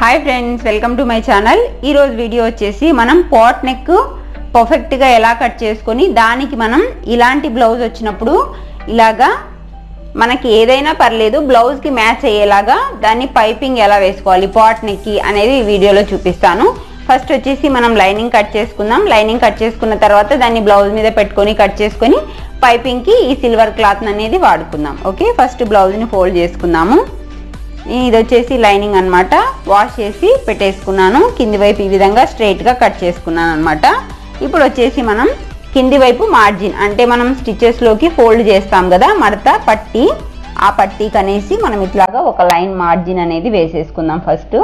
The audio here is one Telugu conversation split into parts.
Hi friends welcome to my channel. ఈ రోజు వీడియో వచ్చేసి మనం పాట్ నెక్ పర్ఫెక్ట్ గా ఎలా కట్ చేసుకొని దానికి మనం ఇలాంటి బ్లౌజ్ వచ్చినప్పుడు ఇలాగా మనకి ఏదైనా పర్లేదు బ్లౌజ్ కి మ్యాచ్ అయ్యేలాగా దాన్ని పైపింగ్ ఎలా వేసుకోవాలి పాట్ నెక్ కి అనేది ఈ వీడియోలో చూపిస్తాను। ఫస్ట్ వచ్చేసి మనం లైనింగ్ కట్ చేసుకుందాం। లైనింగ్ కట్ చేసుకున్న తర్వాత దాన్ని బ్లౌజ్ మీద పెట్టుకొని కట్ చేసుకొని పైపింగ్ కి ఈ సిల్వర్ క్లాత్ అనేది వాడుకుందాం। ఓకే, ఫస్ట్ బ్లౌజ్ ని ఫోల్డ్ చేసుకుందాము। ఇది వచ్చేసి లైనింగ్ అన్నమాట। వాష్ చేసి పెట్టేసుకున్నాను। కింది వైపు ఈ విధంగా స్ట్రైట్ గా కట్ చేసుకున్నాను అన్నమాట। ఇప్పుడు వచ్చేసి మనం కింది వైపు మార్జిన్ అంటే మనం స్టిచెస్ లోకి ఫోల్డ్ చేస్తాం కదా మడత పట్టి, ఆ పట్టి కనేసి మనం ఇట్లాగా ఒక లైన్ మార్జిన్ అనేది వేసేసుకుందాం ఫస్ట్।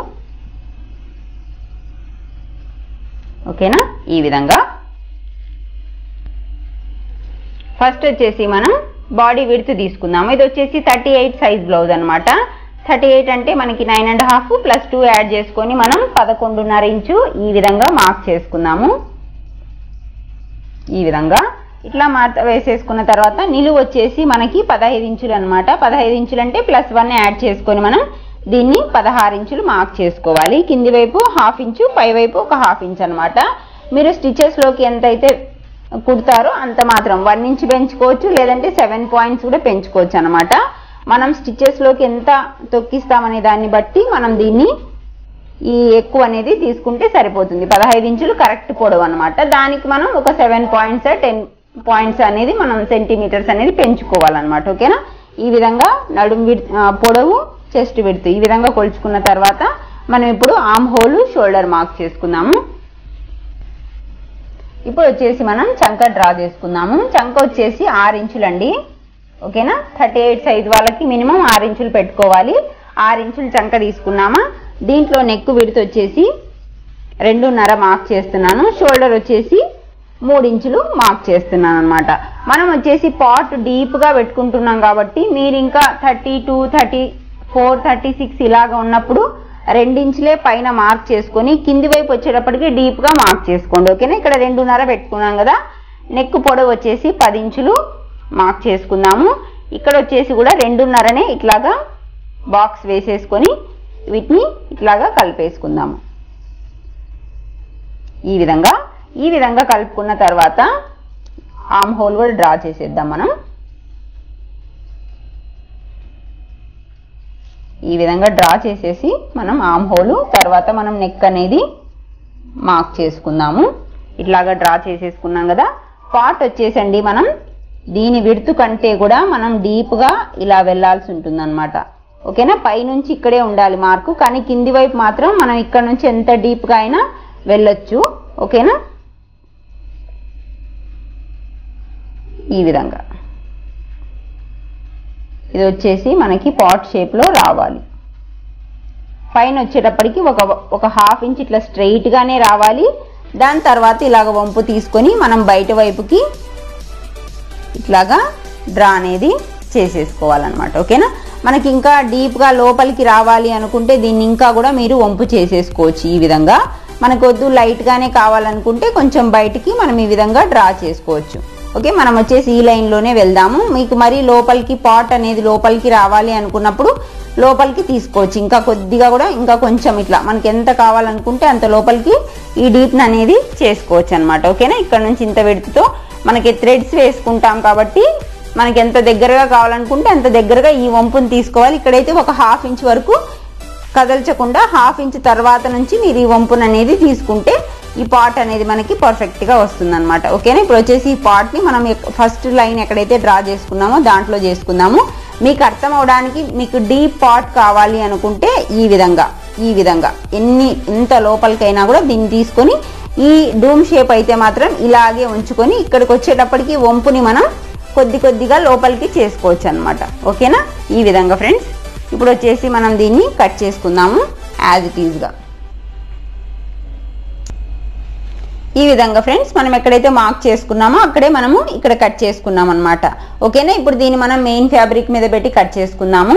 ఓకేనా, ఈ విధంగా ఫస్ట్ వచ్చేసి మనం బాడీ విడ్త్ తీసుకుందాం। ఇది వచ్చేసి 38 సైజ్ బ్లౌజ్ అన్నమాట। 38 అంటే మనకి 9.5 ప్లస్ 2 యాడ్ చేసుకొని మనం 11.5 ఇంచు ఈ విధంగా మార్క్ చేసుకుందాము। ఈ విధంగా ఇట్లా మార్క్ వేసేసుకున్న తర్వాత నిలువు వచ్చేసి మనకి 15 ఇంచులు అన్నమాట। 15 ఇంచులు అంటే ప్లస్ 1 యాడ్ చేసుకొని మనం దీన్ని 16 ఇంచులు మార్క్ చేసుకోవాలి। కింది వైపు హాఫ్ ఇంచు, పై వైపు ఒక హాఫ్ ఇంచ్ అన్నమాట। మీరు స్టిచెస్ లోకి ఎంతైతే కుడతారో అంత మాత్రం 1 ఇంచ్ పెంచుకోవచ్చు, లేదంటే 7 పాయింట్స్ కూడా పెంచుకోవచ్చు అన్నమాట। మనం స్టిచెస్ లోకి ఎంత తొక్కిస్తామనే దాన్ని బట్టి మనం దీన్ని ఈ ఎక్కువ అనేది తీసుకుంటే సరిపోతుంది। 15 ఇంచులు కరెక్ట్ పొడవు అన్నమాట। దానికి మనం ఒక 7 పాయింట్స్ 10 పాయింట్స్ అనేది మనం సెంటీమీటర్స్ అనేది పెంచుకోవాలన్నమాట। ఓకేనా, ఈ విధంగా నడుం పొడవు, చెస్ట్ విడ్త్ ఈ విధంగా కొలుచుకున్న తర్వాత మనం ఇప్పుడు ఆర్మ్ హోల్, షోల్డర్ మార్క్ చేసుకుందాము। ఇప్పుడు వచ్చేసి మనం చంక డ్రా చేసుకుందాము। చంక వచ్చేసి 6 ఇంచులండి। ఓకేనా, 38 సైజ్ వాళ్ళకి మినిమం 6 ఇంచులు పెట్టుకోవాలి। 6 ఇంచులు చంక తీసుకున్నామా। దీంట్లో నెక్ విడ్త్ వచ్చేసి 2.5 మార్క్ చేస్తున్నాను। షోల్డర్ వచ్చేసి 3 ఇంచులు మార్క్ చేస్తున్నాను అన్నమాట। మనం వచ్చేసి పాట్ డీప్ గా పెట్టుకుంటున్నాం కాబట్టి మీరు ఇంకా 32, 34, 36 ఇలాగా ఉన్నప్పుడు 2 ఇంచులే పైన మార్క్ చేసుకొని కింది వైపు వచ్చేటప్పటికి డీప్ గా మార్క్ చేసుకోండి। ఓకేనా, ఇక్కడ 2.5 పెట్టుకున్నాం కదా। నెక్ పొడవు వచ్చేసి 10 ఇంచులు మార్క్ చేసుకుందాము। ఇక్కడ వచ్చేసి కూడా 2.5నే ఇట్లాగా బాక్స్ వేసేసుకొని వీటిని ఇట్లాగా కలిపేసుకుందాము। ఈ విధంగా కలుపుకున్న తర్వాత ఆర్మ్ హోల్ కూడా డ్రా చేసేద్దాం మనం। ఈ విధంగా డ్రా చేసేసి మనం ఆర్మ్ హోల్ తర్వాత మనం నెక్ అనేది మార్క్ చేసుకుందాము। ఇట్లాగా డ్రా చేసేసుకున్నాం కదా। పార్ట్ వచ్చేసండి మనం దీని విడ్త్ కంటే కూడా మనం డీప్ గా ఇలా వెళ్ళాల్సి ఉంటుంది అన్నమాట। ఓకేనా, పైనుంచి ఇక్కడే ఉండాలి మార్కు, కానీ కింది వైపు మాత్రం మనం ఇక్కడ నుంచి ఎంత డీప్ గా అయినా వెళ్ళొచ్చు। ఓకేనా, ఈ విధంగా ఇది వచ్చేసి మనకి పాట్ షేప్ లో రావాలి। పైన వచ్చేటప్పటికి ఒక హాఫ్ ఇంచ్ ఇట్లా స్ట్రైట్ గానే రావాలి। దాని తర్వాత ఇలాగ వంపు తీసుకొని మనం బయట వైపుకి ఇట్లాగా డ్రా అనేది చేసేసుకోవాలన్నమాట। ఓకేనా, మనకి ఇంకా డీప్ గా లోపలికి రావాలి అనుకుంటే దీన్ని ఇంకా కూడా మీరు వంపు చేసేసుకోవచ్చు। ఈ విధంగా మనకు వద్దు లైట్ గానే కావాలనుకుంటే కొంచెం బయటికి మనం ఈ విధంగా డ్రా చేసుకోవచ్చు। ఓకే, మనం వచ్చేసి ఈ లైన్ లోనే వెళ్దాము। మీకు మరి లోపలికి పాట్ అనేది లోపలికి రావాలి అనుకున్నప్పుడు లోపలికి తీసుకోవచ్చు, ఇంకా కొద్దిగా కూడా ఇంకా కొంచెం ఇట్లా మనకి ఎంత కావాలనుకుంటే అంత లోపలికి ఈ డీప్ అనేది చేసుకోవచ్చు అన్నమాట। ఓకేనా, ఇక్కడ నుంచి ఇంత విడ్త్తో మనకి థ్రెడ్స్ వేసుకుంటాం కాబట్టి మనకి ఎంత దగ్గరగా కావాలనుకుంటే అంత దగ్గరగా ఈ వంపుని తీసుకోవాలి। ఇక్కడైతే ఒక హాఫ్ ఇంచ్ వరకు కదల్చకుండా హాఫ్ ఇంచ్ తర్వాత నుంచి మీరు ఈ వంపుని అనేది తీసుకుంటే ఈ పార్ట్ అనేది మనకి పర్ఫెక్ట్ గా వస్తుంది అన్నమాట। ఓకేనా, ఇప్పుడు వచ్చేసి ఈ పార్ట్ ని మనం ఫస్ట్ లైన్ ఎక్కడైతే డ్రా చేసుకున్నామో దాంట్లో చేసుకుందాము। మీకు అర్థం అవడానికి మీకు డీప్ పార్ట్ కావాలి అనుకుంటే ఈ విధంగా ఎంత లోపలికైనా కూడా దీన్ని తీసుకొని ఈ డూమ్ షేప్ అయితే మాత్రం ఇలాగే ఉంచుకొని ఇక్కడికి వచ్చేటప్పటికి వంపుని మనం కొద్దిగా లోపలికి చేసుకోవచ్చు అన్నమాట। ఓకేనా, ఈ విధంగా ఫ్రెండ్స్ ఇప్పుడు వచ్చేసి మనం దీన్ని కట్ చేసుకుందాము యాజ్ ఇట్ ఈజ్ గా। ఈ విధంగా ఫ్రెండ్స్ మనం ఎక్కడైతే మార్క్ చేసుకున్నామో అక్కడే మనము ఇక్కడ కట్ చేసుకున్నాం అన్నమాట। ఓకేనా, ఇప్పుడు దీన్ని మనం మెయిన్ ఫ్యాబ్రిక్ మీద పెట్టి కట్ చేసుకుందాము।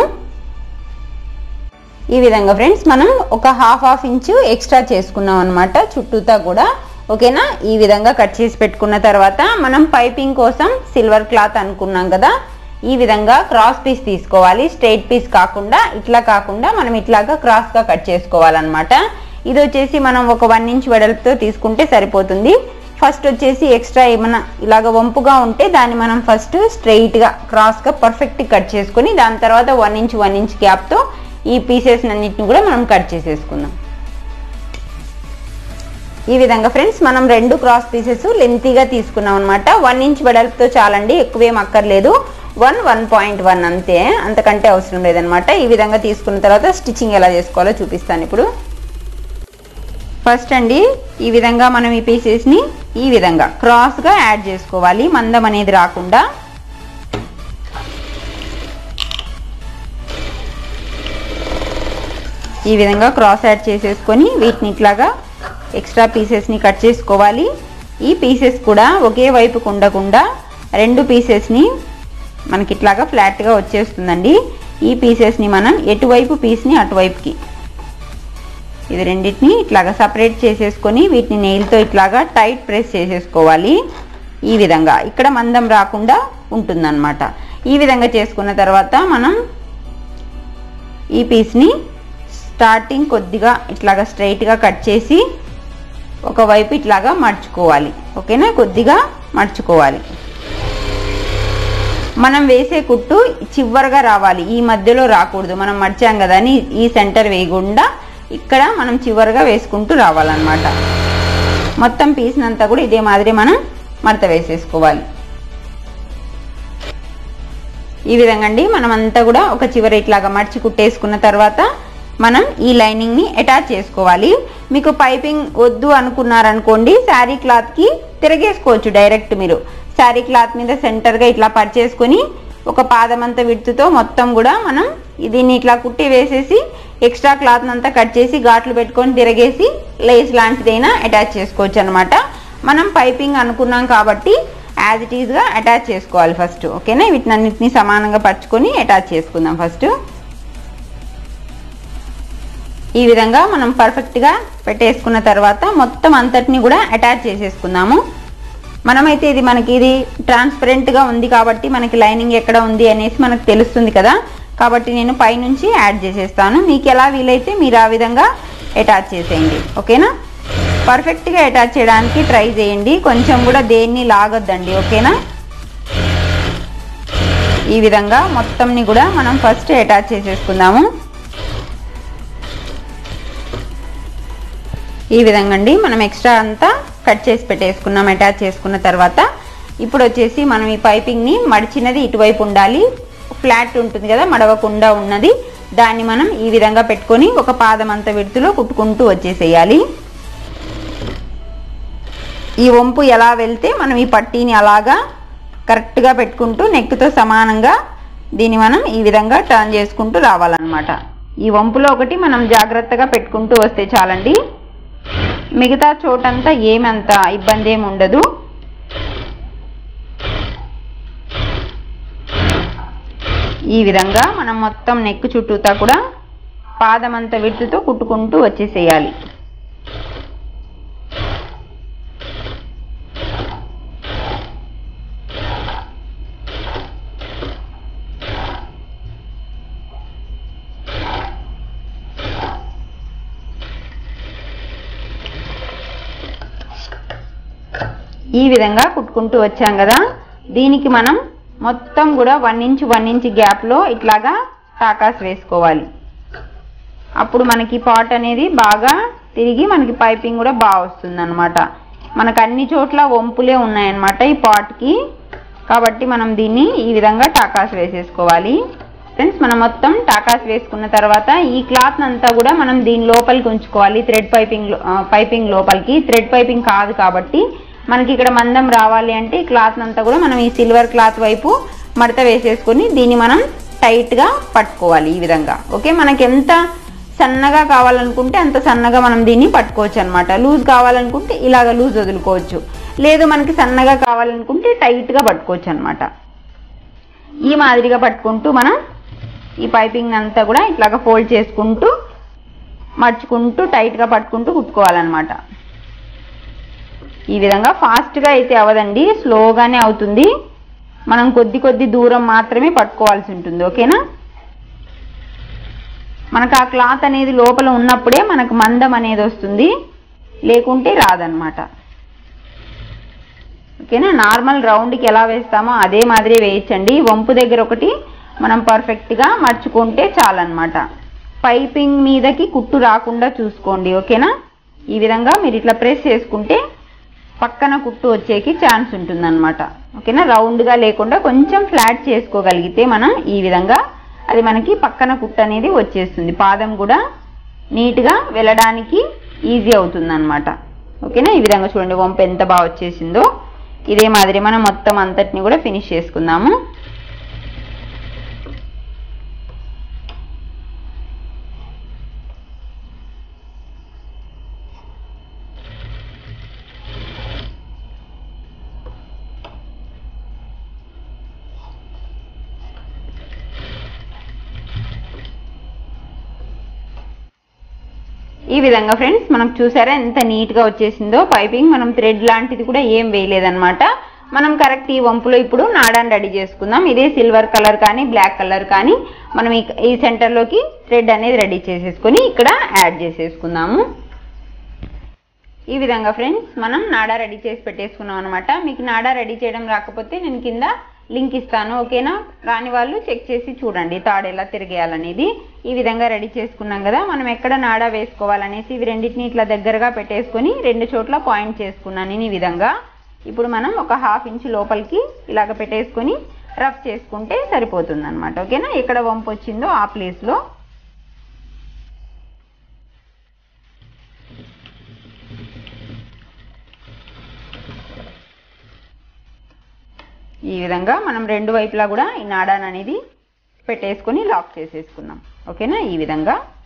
ఈ విధంగా ఫ్రెండ్స్ మనం ఒక హాఫ్ ఇంచు ఎక్స్ట్రా చేసుకున్నాం అన్నమాట చుట్టూతా కూడా। ఓకేనా, ఈ విధంగా కట్ చేసి పెట్టుకున్న తర్వాత మనం పైపింగ్ కోసం సిల్వర్ క్లాత్ అనుకున్నాం కదా, ఈ విధంగా క్రాస్ పీస్ తీసుకోవాలి. స్ట్రైట్ పీస్ కాకుండా ఇట్లా కాకుండా మనం ఇట్లాగా క్రాస్గా కట్ చేసుకోవాలన్నమాట. ఇది వచ్చేసి మనం ఒక 1 ఇంచ్ వెడల్పుతో తీసుకుంటే సరిపోతుంది. ఫస్ట్ వచ్చేసి ఎక్స్ట్రా ఏమైనా ఇలాగ వంపుగా ఉంటే దాన్ని మనం ఫస్ట్ స్ట్రైట్గా క్రాస్గా పర్ఫెక్ట్ కట్ చేసుకొని దాని తర్వాత 1 ఇంచ్ గ్యాప్తో ఈ పీసెస్ అన్నిటిని కూడా మనం కట్ చేసేసుకుందాం. ఈ విధంగా ఫ్రెండ్స్ మనం 2 క్రాస్ పీసెస్ లెంతీగా తీసుకున్నాం అనమాట. 1 ఇంచ్ వెడల్పుతో చాలండి, ఎక్కువేం అక్కర్లేదు. 1.1 అంతే, అంతకంటే అవసరం లేదనమాట. ఈ విధంగా తీసుకున్న తర్వాత స్టిచ్చింగ్ ఎలా చేసుకోవాలో చూపిస్తాను ఇప్పుడు. ఫస్ట్ అండి ఈ విధంగా మనం ఈ పీసెస్ని ఈ విధంగా క్రాస్గా యాడ్ చేసుకోవాలి, మందం అనేది రాకుండా. ఈ విధంగా క్రాస్ యాడ్ చేసేసుకొని వీటిని ఇట్లాగా ఎక్స్ట్రా పీసెస్ని కట్ చేసుకోవాలి. ఈ పీసెస్ కూడా ఒకే వైపుకు ఉండకుండా 2 పీసెస్ని మనకి ఇట్లాగా ఫ్లాట్గా వచ్చేస్తుందండి. ఈ పీసెస్ని మనం ఎటువైపు పీస్ని అటువైపుకి ఇది రెండింటిని ఇట్లాగా సపరేట్ చేసేసుకొని వీటిని నెయిల్తో ఇట్లాగా టైట్ ప్రెస్ చేసేసుకోవాలి. ఈ విధంగా ఇక్కడ మందం రాకుండా ఉంటుందన్నమాట. ఈ విధంగా చేసుకున్న తర్వాత మనం ఈ పీస్ని స్టార్టింగ్ కొద్దిగా ఇట్లాగా స్ట్రైట్గా కట్ చేసి ఒకవైపు ఇట్లాగా మర్చుకోవాలి. ఓకేనా, కొద్దిగా మర్చుకోవాలి. మనం వేసే కుట్టు చివరగా రావాలి, ఈ మధ్యలో రాకూడదు. మనం మర్చాం కదా అని ఈ సెంటర్ వేయకుండా ఇక్కడ మనం చివరగా వేసుకుంటూ రావాలన్నమాట. మొత్తం పీస్నంతా కూడా ఇదే మాదిరి మనం మడత వేసేసుకోవాలి. ఈ విధంగా అండి మనం అంతా కూడా ఒక చివర ఇట్లాగా మర్చి కుట్టేసుకున్న తర్వాత మనం ఈ లైనింగ్ని అటాచ్ చేసుకోవాలి. మీకు పైపింగ్ వద్దు అనుకున్నారనుకోండి, శారీ క్లాత్కి తిరగేసుకోవచ్చు. డైరెక్ట్ మీరు శారీ క్లాత్ మీద సెంటర్గా ఇట్లా పరిచేసుకొని ఒక పాదమంత విడుతుతో మొత్తం కూడా మనం దీన్ని ఇట్లా కుట్టి వేసేసి ఎక్స్ట్రా క్లాత్ అంతా కట్ చేసి ఘాట్లు పెట్టుకొని తిరగేసి లేస్ లాంటిదైనా అటాచ్ చేసుకోవచ్చు అనమాట. మనం పైపింగ్ అనుకున్నాం కాబట్టి యాజ్ ఇట్ ఈజ్గా అటాచ్ చేసుకోవాలి ఫస్ట్. ఓకేనా, వీటిని అన్నిటిని సమానంగా పరుచుకొని అటాచ్ చేసుకుందాం ఫస్ట్. ఈ విధంగా మనం పర్ఫెక్ట్గా పెట్టేసుకున్న తర్వాత మొత్తం అంతటిని కూడా అటాచ్ చేసేసుకుందాము. మనమైతే ఇది ట్రాన్స్పరెంట్గా ఉంది కాబట్టి మనకి లైనింగ్ ఎక్కడ ఉంది అనేసి మనకు తెలుస్తుంది కదా, కాబట్టి నేను పైనుంచి యాడ్ చేసేస్తాను. మీకు ఎలా వీలైతే మీరు ఆ విధంగా అటాచ్ చేసేయండి. ఓకేనా, పర్ఫెక్ట్గా అటాచ్ చేయడానికి ట్రై చేయండి, కొంచెం కూడా దేన్ని లాగొద్దండి. ఓకేనా, ఈ విధంగా మొత్తంని కూడా మనం ఫస్ట్ అటాచ్ చేసేసుకుందాము. ఈ విధంగా అండి మనం ఎక్స్ట్రా అంతా కట్ చేసి పెట్టేసుకున్నాం. అటాచ్ చేసుకున్న తర్వాత ఇప్పుడు వచ్చేసి మనం ఈ పైపింగ్ని మడిచినది ఇటువైపు ఉండాలి, ఫ్లాట్ ఉంటుంది కదా మడవకుండా ఉన్నది, దాన్ని మనం ఈ విధంగా పెట్టుకొని ఒక పాదం అంత విడుతులో కుట్టుకుంటూ వచ్చేసేయాలి. ఈ వంపు ఎలా వెళ్తే మనం ఈ పట్టీని అలాగా కరెక్ట్గా పెట్టుకుంటూ నెక్తో సమానంగా దీన్ని మనం ఈ విధంగా టర్న్ చేసుకుంటూ రావాలన్నమాట. ఈ వంపులో ఒకటి మనం జాగ్రత్తగా పెట్టుకుంటూ వస్తే చాలండి, మిగతా చోటంతా ఏమంత ఇబ్బంది ఏమి ఉండదు. ఈ విధంగా మనం మొత్తం నెక్ చుట్టూతా కూడా పాదమంత విడుతుతో కుట్టుకుంటూ వచ్చేసేయాలి. ఈ విధంగా కుట్టుకుంటూ వచ్చాం కదా, దీనికి మనం మొత్తం కూడా 1 ఇంచ్ గ్యాప్లో ఇట్లాగా టాకాస్ వేసుకోవాలి. అప్పుడు మనకి పాట్ అనేది బాగా తిరిగి మనకి పైపింగ్ కూడా బాగా వస్తుంది అనమాట. మనకు అన్ని చోట్ల వంపులే ఉన్నాయన్నమాట ఈ పాట్కి, కాబట్టి మనం దీన్ని ఈ విధంగా టాకాస్ వేసేసుకోవాలి. ఫ్రెండ్స్ మనం మొత్తం టాకాస్ వేసుకున్న తర్వాత ఈ క్లాత్ అంతా కూడా మనం దీని లోపలికి ఉంచుకోవాలి. థ్రెడ్ పైపింగ్ లోపలికి, థ్రెడ్ పైపింగ్ కాదు కాబట్టి మనకి ఇక్కడ మందం రావాలి అంటే ఈ క్లాత్ అంతా కూడా మనం ఈ సిల్వర్ క్లాత్ వైపు మడత వేసేసుకొని దీన్ని మనం టైట్గా పట్టుకోవాలి ఈ విధంగా. ఓకే, మనకి ఎంత సన్నగా కావాలనుకుంటే అంత సన్నగా మనం దీన్ని పట్టుకోవచ్చు అనమాట. లూజ్ కావాలనుకుంటే ఇలాగ లూజ్ వదులుకోవచ్చు, లేదు మనకి సన్నగా కావాలనుకుంటే టైట్గా పట్టుకోవచ్చు అనమాట. ఈ మాదిరిగా పట్టుకుంటూ మనం ఈ పైపింగ్ అంతా కూడా ఇట్లాగా ఫోల్డ్ చేసుకుంటూ మర్చుకుంటూ టైట్గా పట్టుకుంటూ కుట్టుకోవాలన్నమాట. ఈ విధంగా ఫాస్ట్గా అయితే అవదండి, స్లోగానే అవుతుంది. మనం కొద్ది కొద్ది దూరం మాత్రమే పట్టుకోవాల్సి ఉంటుంది. ఓకేనా? మనకు ఆ క్లాత్ అనేది లోపల ఉన్నప్పుడే మనకు మందం అనేది వస్తుంది, లేకుంటే రాదనమాట. ఓకేనా? నార్మల్ రౌండ్కి ఎలా వేస్తామో అదే మాదిరి వేయించండి. వంపు దగ్గర ఒకటి మనం పర్ఫెక్ట్గా మర్చుకుంటే చాలన్నమాట. పైపింగ్ మీదకి కుట్టు రాకుండా చూసుకోండి. ఓకేనా? ఈ విధంగా మీరు ఇట్లా ప్రెస్ చేసుకుంటే పక్కన కుట్టు వచ్చేకి ఛాన్స్ ఉంటుందన్నమాట. ఓకేనా? రౌండ్గా లేకుండా కొంచెం ఫ్లాట్ చేసుకోగలిగితే మనం ఈ విధంగా అది మనకి పక్కన కుట్టు అనేది వచ్చేస్తుంది. పాదం కూడా నీట్గా వెళ్ళడానికి ఈజీ అవుతుంది అన్నమాట. ఓకేనా? ఈ విధంగా చూడండి వంపు ఎంత బాగా వచ్చేసిందో. ఇదే మాదిరి మనం మొత్తం అంతటిని కూడా ఫినిష్ చేసుకుందాము. ఈ విధంగా ఫ్రెండ్స్ మనకు చూసారా ఎంత నీట్గా వచ్చేసిందో. పైపింగ్ మనం థ్రెడ్ లాంటిది కూడా ఏం వేయలేదన్నమాట. మనం కరెక్ట్ ఈ వంపులో ఇప్పుడు నాడాన్ని రెడీ చేసుకుందాం. ఇదే సిల్వర్ కలర్ కానీ బ్లాక్ కలర్ కానీ మనం ఈ సెంటర్లోకి థ్రెడ్ అనేది రెడీ చేసేసుకొని ఇక్కడ యాడ్ చేసేసుకుందాము. ఈ విధంగా ఫ్రెండ్స్ మనం నాడా రెడీ చేసి పెట్టేసుకున్నాం అనమాట. మీకు నాడా రెడీ చేయడం రాకపోతే నేను కింద లింక్ ఇస్తాను. ఓకేనా? రాని వాళ్ళు చెక్ చేసి చూడండి తాడు ఎలా తిరిగేయాలనేది. ఈ విధంగా రెడీ చేసుకున్నాం కదా. మనం ఎక్కడ నాడా వేసుకోవాలనేసి ఇవి రెండింటిని ఇట్లా దగ్గరగా పెట్టేసుకొని 2 చోట్ల పాయింట్ చేసుకున్నాను ఈ విధంగా. ఇప్పుడు మనం ఒక 1/2 ఇంచ్ లోపలికి ఇలాగ పెట్టేసుకొని రఫ్ చేసుకుంటే సరిపోతుంది అనమాట. ఓకేనా? ఎక్కడ వంపు వచ్చిందో ఆ ప్లేస్లో ఈ విధంగా మనం 2 వైపులా కూడా ఈ నాడాన్ అనేది పెట్టేసుకొని లాక్ చేసేసుకున్నాం. ఓకేనా? ఈ విధంగా